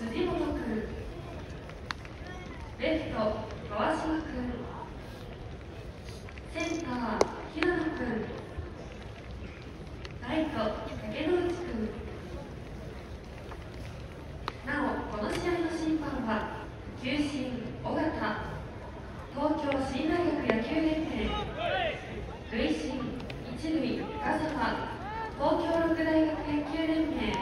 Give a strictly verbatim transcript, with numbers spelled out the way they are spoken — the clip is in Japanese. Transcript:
辻本君、レフト川島君、センター平野君、ライト竹野内君。なおこの試合の審判は球審尾形、東京新大学野球連盟、塁審一塁深澤、東京六大学野球連盟